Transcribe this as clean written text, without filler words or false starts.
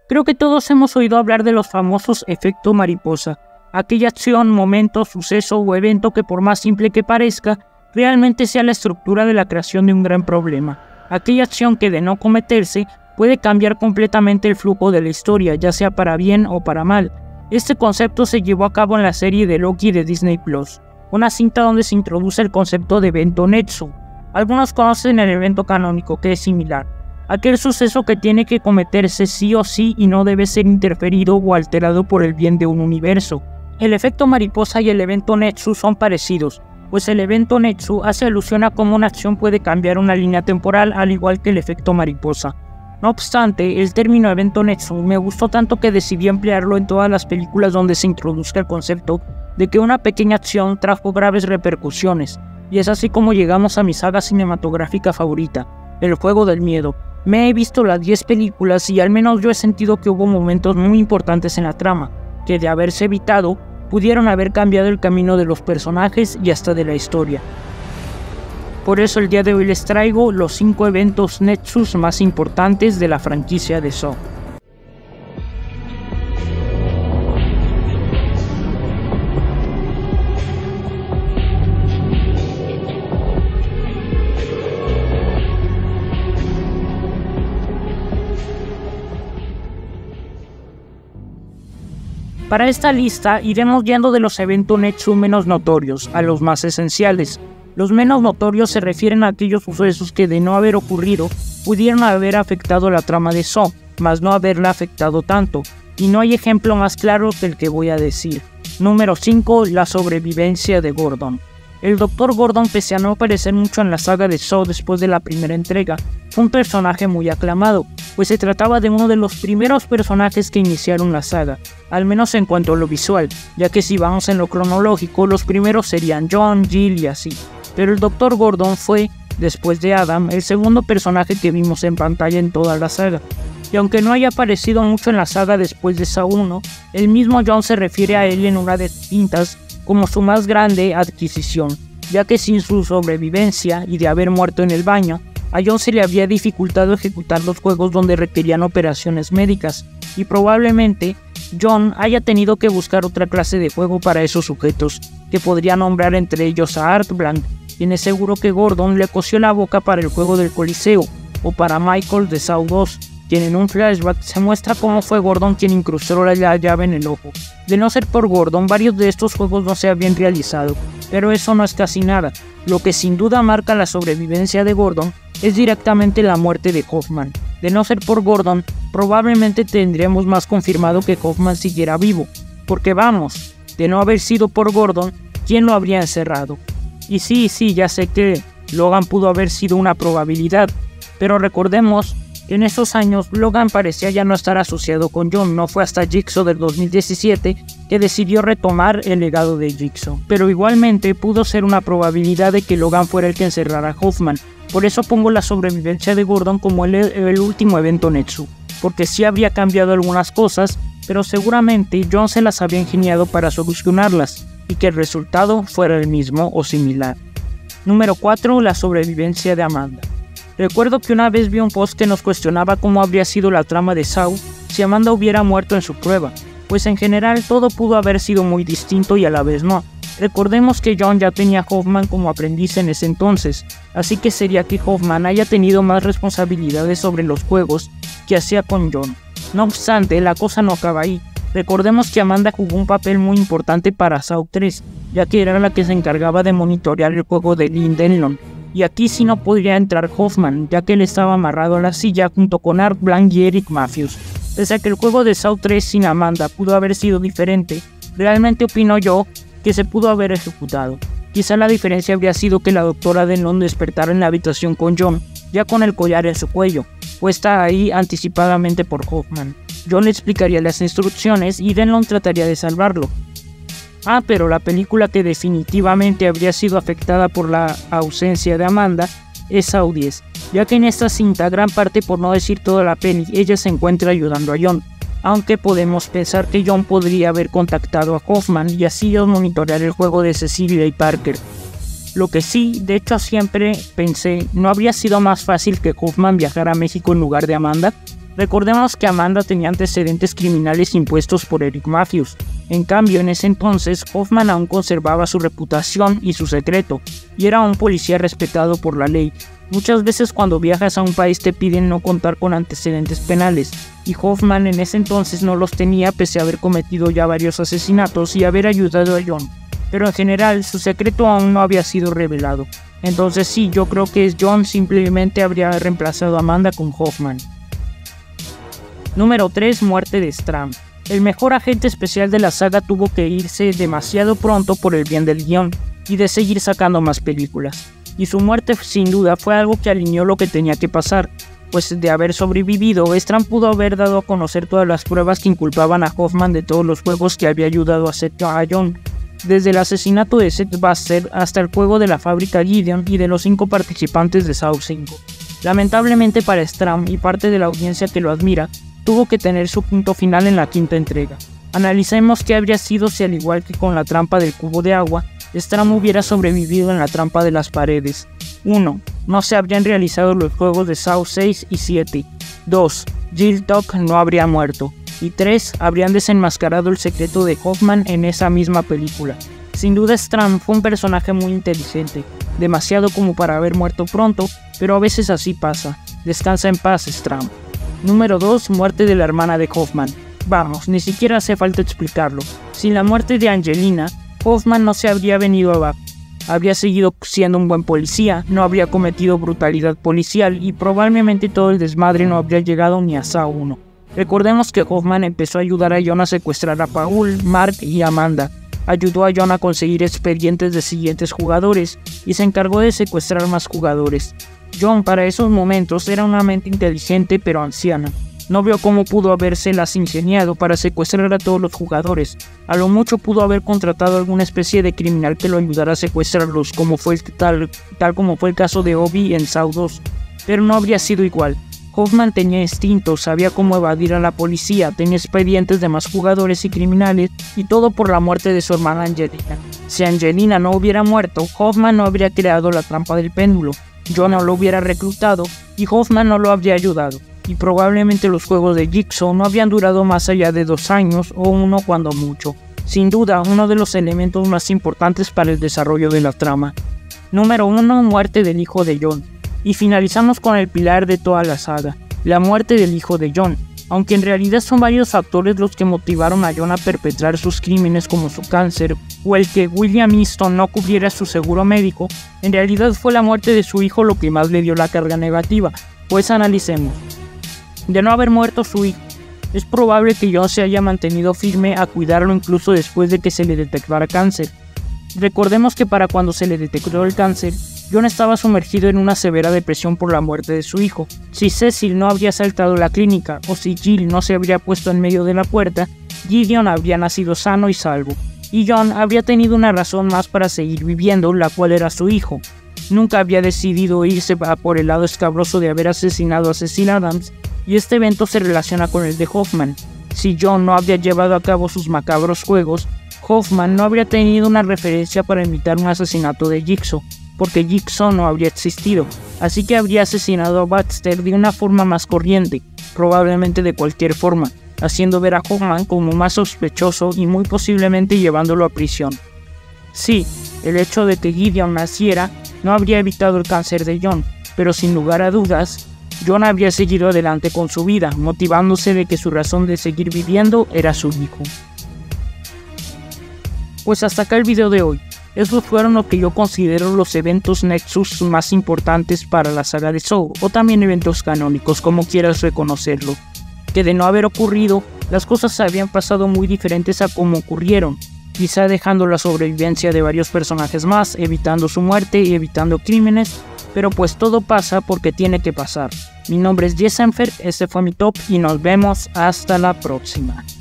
Creo que todos hemos oído hablar de los famosos efecto mariposa, aquella acción, momento, suceso o evento que por más simple que parezca, realmente sea la estructura de la creación de un gran problema. Aquella acción que de no cometerse puede cambiar completamente el flujo de la historia, ya sea para bien o para mal. Este concepto se llevó a cabo en la serie de Loki de Disney Plus, una cinta donde se introduce el concepto de evento Netsu. Algunos conocen el evento canónico, que es similar. Aquel suceso que tiene que cometerse sí o sí y no debe ser interferido o alterado por el bien de un universo. El efecto mariposa y el evento Netsu son parecidos, pues el evento Netsu hace alusión a cómo una acción puede cambiar una línea temporal al igual que el efecto mariposa. No obstante, el término evento Netsu me gustó tanto que decidí emplearlo en todas las películas donde se introduzca el concepto de que una pequeña acción trajo graves repercusiones, y es así como llegamos a mi saga cinematográfica favorita, El Juego del Miedo. Me he visto las 10 películas y al menos yo he sentido que hubo momentos muy importantes en la trama, que de haberse evitado, pudieron haber cambiado el camino de los personajes y hasta de la historia. Por eso el día de hoy les traigo los 5 eventos Netsus más importantes de la franquicia de Saw. Para esta lista iremos yendo de los eventos Netsu menos notorios a los más esenciales. Los menos notorios se refieren a aquellos sucesos que de no haber ocurrido pudieron haber afectado la trama de Saw, mas no haberla afectado tanto, y no hay ejemplo más claro que el que voy a decir. Número 5. La sobrevivencia de Gordon. El Dr. Gordon, pese a no aparecer mucho en la saga de Saw después de la primera entrega, fue un personaje muy aclamado, pues se trataba de uno de los primeros personajes que iniciaron la saga, al menos en cuanto a lo visual, ya que si vamos en lo cronológico, los primeros serían John, Jill y así. Pero el Dr. Gordon fue, después de Adam, el segundo personaje que vimos en pantalla en toda la saga. Y aunque no haya aparecido mucho en la saga después de Saw 1, el mismo John se refiere a él en una de sus cintas como su más grande adquisición, ya que sin su sobrevivencia y de haber muerto en el baño, a John se le había dificultado ejecutar los juegos donde requerían operaciones médicas, y probablemente John haya tenido que buscar otra clase de juego para esos sujetos, que podría nombrar entre ellos a Art Blank, quien es seguro que Gordon le cosió la boca para el juego del Coliseo, o para Michael de Saw 2, quien en un flashback se muestra cómo fue Gordon quien incrustó la llave en el ojo. De no ser por Gordon, varios de estos juegos no se habían realizado, pero eso no es casi nada. Lo que sin duda marca la sobrevivencia de Gordon es directamente la muerte de Hoffman. De no ser por Gordon, probablemente tendremos más confirmado que Hoffman siguiera vivo, porque vamos, de no haber sido por Gordon, ¿quién lo habría encerrado? Y sí, ya sé que Logan pudo haber sido una probabilidad, pero recordemos que en esos años Logan parecía ya no estar asociado con John. No fue hasta Jigsaw del 2017 que decidió retomar el legado de Jigsaw, pero igualmente pudo ser una probabilidad de que Logan fuera el que encerrara a Hoffman. Por eso pongo la sobrevivencia de Gordon como el último evento Netsu, porque sí habría cambiado algunas cosas, pero seguramente John se las había ingeniado para solucionarlas, y que el resultado fuera el mismo o similar. Número 4. La sobrevivencia de Amanda. Recuerdo que una vez vi un post que nos cuestionaba cómo habría sido la trama de Saw si Amanda hubiera muerto en su prueba, pues en general todo pudo haber sido muy distinto y a la vez no. Recordemos que John ya tenía a Hoffman como aprendiz en ese entonces, así que sería que Hoffman haya tenido más responsabilidades sobre los juegos que hacía con John. No obstante, la cosa no acaba ahí. Recordemos que Amanda jugó un papel muy importante para Saw 3, ya que era la que se encargaba de monitorear el juego de Lynn Denlon. Y aquí sí no podría entrar Hoffman, ya que él estaba amarrado a la silla junto con Art Blank y Eric Matthews. Pese a que el juego de Saw 3 sin Amanda pudo haber sido diferente, realmente opino yo que se pudo haber ejecutado. Quizá la diferencia habría sido que la doctora Denlon despertara en la habitación con John, ya con el collar en su cuello, puesta ahí anticipadamente por Hoffman. John le explicaría las instrucciones y Denlon trataría de salvarlo. Pero la película que definitivamente habría sido afectada por la ausencia de Amanda es Saw 10, ya que en esta cinta, gran parte por no decir toda la peli, ella se encuentra ayudando a John, aunque podemos pensar que John podría haber contactado a Hoffman y así ellos monitorear el juego de Cecilia y Parker. Lo que sí, de hecho siempre pensé, ¿no habría sido más fácil que Hoffman viajara a México en lugar de Amanda? Recordemos que Amanda tenía antecedentes criminales impuestos por Eric Matthews. En cambio, en ese entonces, Hoffman aún conservaba su reputación y su secreto, y era un policía respetado por la ley. Muchas veces cuando viajas a un país te piden no contar con antecedentes penales, y Hoffman en ese entonces no los tenía pese a haber cometido ya varios asesinatos y haber ayudado a John. Pero en general, su secreto aún no había sido revelado. Entonces sí, yo creo que John simplemente habría reemplazado a Amanda con Hoffman. Número 3. Muerte de Strahm. El mejor agente especial de la saga tuvo que irse demasiado pronto por el bien del guión y de seguir sacando más películas. Y su muerte sin duda fue algo que alineó lo que tenía que pasar, pues de haber sobrevivido, Strahm pudo haber dado a conocer todas las pruebas que inculpaban a Hoffman de todos los juegos que había ayudado a hacer a John, desde el asesinato de Seth Buster hasta el juego de la fábrica Gideon y de los 5 participantes de Saw 5. Lamentablemente para Strahm y parte de la audiencia que lo admira, tuvo que tener su punto final en la 5ª entrega. Analicemos qué habría sido si, al igual que con la trampa del cubo de agua, Strahm hubiera sobrevivido en la trampa de las paredes. 1. No se habrían realizado los juegos de Saw 6 y 7. 2. Jill Tuck no habría muerto. Y 3. Habrían desenmascarado el secreto de Hoffman en esa misma película. Sin duda Strahm fue un personaje muy inteligente, demasiado como para haber muerto pronto, pero a veces así pasa. Descansa en paz, Strahm. Número 2. Muerte de la hermana de Hoffman. Vamos, ni siquiera hace falta explicarlo. Sin la muerte de Angelina, Hoffman no se habría venido abajo. Habría seguido siendo un buen policía, no habría cometido brutalidad policial y probablemente todo el desmadre no habría llegado ni a Saw 1. Recordemos que Hoffman empezó a ayudar a John a secuestrar a Paul, Mark y Amanda. Ayudó a John a conseguir expedientes de siguientes jugadores y se encargó de secuestrar más jugadores. John para esos momentos era una mente inteligente pero anciana. No vio cómo pudo habérselas ingeniado para secuestrar a todos los jugadores. A lo mucho pudo haber contratado alguna especie de criminal que lo ayudara a secuestrarlos, como fue tal como fue el caso de Obi en Saw 2. Pero no habría sido igual. Hoffman tenía instintos, sabía cómo evadir a la policía, tenía expedientes de más jugadores y criminales, y todo por la muerte de su hermana Angelina. Si Angelina no hubiera muerto, Hoffman no habría creado la trampa del péndulo. John no lo hubiera reclutado y Hoffman no lo habría ayudado, y probablemente los juegos de Jigsaw no habrían durado más allá de 2 años o 1 cuando mucho. Sin duda, uno de los elementos más importantes para el desarrollo de la trama. Número 1. Muerte del hijo de John. Y finalizamos con el pilar de toda la saga, la muerte del hijo de John. Aunque en realidad son varios factores los que motivaron a John a perpetrar sus crímenes como su cáncer, o el que William Easton no cubriera su seguro médico, en realidad fue la muerte de su hijo lo que más le dio la carga negativa, pues analicemos. De no haber muerto su hijo, es probable que John se haya mantenido firme a cuidarlo incluso después de que se le detectara cáncer. Recordemos que para cuando se le detectó el cáncer, John estaba sumergido en una severa depresión por la muerte de su hijo. Si Cecil no habría saltado la clínica o si Jill no se habría puesto en medio de la puerta, Gideon habría nacido sano y salvo, y John habría tenido una razón más para seguir viviendo, la cual era su hijo. Nunca había decidido irse por el lado escabroso de haber asesinado a Cecil Adams, y este evento se relaciona con el de Hoffman. Si John no habría llevado a cabo sus macabros juegos, Hoffman no habría tenido una referencia para imitar un asesinato de Jigsaw, porque Jigsaw no habría existido, así que habría asesinado a Baxter de una forma más corriente, probablemente de cualquier forma, haciendo ver a Hoffman como más sospechoso y muy posiblemente llevándolo a prisión. Sí, el hecho de que Gideon naciera no habría evitado el cáncer de John, pero sin lugar a dudas, John habría seguido adelante con su vida, motivándose de que su razón de seguir viviendo era su hijo. Pues hasta acá el video de hoy. Esos fueron lo que yo considero los eventos Nexus más importantes para la saga de Saw, o también eventos canónicos, como quieras reconocerlo. Que de no haber ocurrido, las cosas habían pasado muy diferentes a como ocurrieron, quizá dejando la sobrevivencia de varios personajes más, evitando su muerte y evitando crímenes, pero pues todo pasa porque tiene que pasar. Mi nombre es Jess Enfer, este fue mi top y nos vemos hasta la próxima.